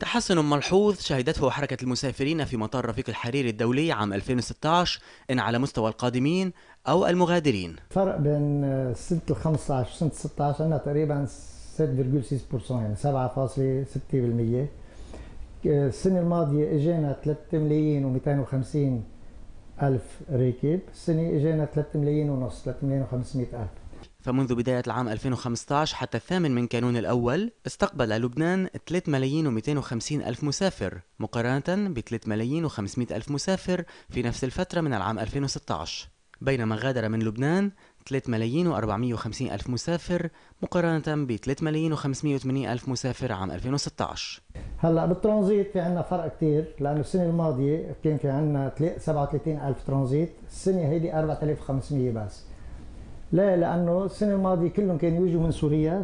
تحسن ملحوظ شهدته حركة المسافرين في مطار رفيق الحريري الدولي عام 2016 إن على مستوى القادمين أو المغادرين. فرق بين سنة ال 15 وسنة 16 عندنا تقريبا 7.6%، يعني 7.6%. السنة الماضية اجينا 3 ملايين و250 ألف راكب، السنة اجينا 3 ملايين ونص، 3 ملايين و500 ألف. فمنذ بداية العام 2015 حتى الثامن من كانون الأول استقبل لبنان 3 ملايين و250 ألف مسافر مقارنة ب 3 ملايين و500 ألف مسافر في نفس الفترة من العام 2016، بينما غادر من لبنان 3 ملايين و450 ألف مسافر مقارنة ب 3 ملايين و580 ألف مسافر عام 2016. هلا بالترانزيت في عندنا فرق كثير، لأنه السنة الماضية كان في عندنا 37 ألف ترانزيت، السنة هيدي 4500 بس. لا، لأنه السنة الماضية كلهم كانوا يجوا من سوريا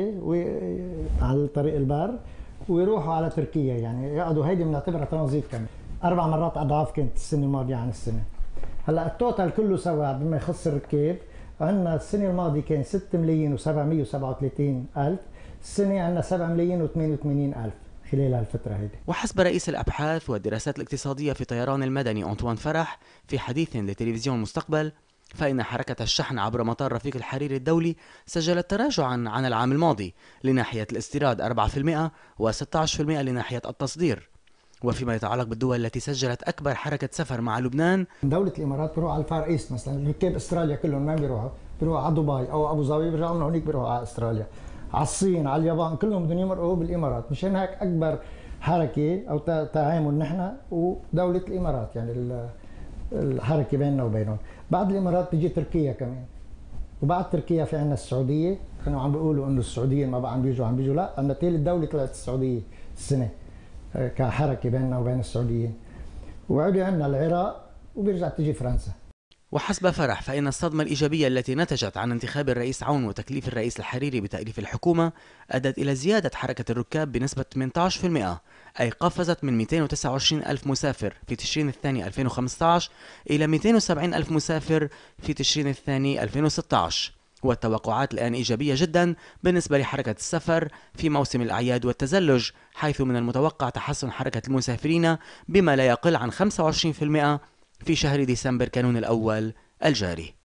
على طريق البر ويروحوا على تركيا، يعني يقعدوا، هيدي بنعتبرها ترانزيت كمان. 4 مرات أضعاف كانت السنة الماضية عن السنة. هلا التوتال كله سوا بما يخص الركاب، عندنا السنة الماضية كان 6 ملايين و737 ألف، السنة عندنا 7 ملايين و88 ألف خلال هالفترة هيدي. وحسب رئيس الأبحاث والدراسات الاقتصادية في الطيران المدني أنطوان فرح في حديث لتلفزيون المستقبل، فإن حركة الشحن عبر مطار رفيق الحريري الدولي سجلت تراجعا عن العام الماضي لناحية الاستيراد 4% و16% لناحية التصدير. وفيما يتعلق بالدول التي سجلت أكبر حركة سفر مع لبنان، دولة الإمارات بيروح على الفار إيست مثلا، ركاب أستراليا كلهم ما بيروحوا على دبي أو أبو ظبي، بيرجعوا من هونيك بيروحوا على أستراليا، على الصين، على اليابان، كلهم بدهم يمرقوا بالإمارات. مشان هيك أكبر حركة أو تعامل نحن ودولة الإمارات، يعني الحركة بيننا وبينهم. بعد الإمارات بيجي تركيا كمان، وبعد تركيا في عندنا السعودية. كانوا عم بيقولوا إنه السعودية ما بقى عم بيجوا، لا، عندنا ثالث دولة طلعت السعودية السنة كحركة بيننا وبين السعوديين، وعدي عندنا العراق، وبيرجع تجي فرنسا. وحسب فرح فإن الصدمة الإيجابية التي نتجت عن انتخاب الرئيس عون وتكليف الرئيس الحريري بتأليف الحكومة أدت إلى زيادة حركة الركاب بنسبة 18%، أي قفزت من 229 ألف مسافر في تشرين الثاني 2015 إلى 270 ألف مسافر في تشرين الثاني 2016. والتوقعات الآن إيجابية جدا بالنسبة لحركة السفر في موسم الأعياد والتزلج، حيث من المتوقع تحسن حركة المسافرين بما لا يقل عن 25% في شهر ديسمبر كانون الأول الجاري.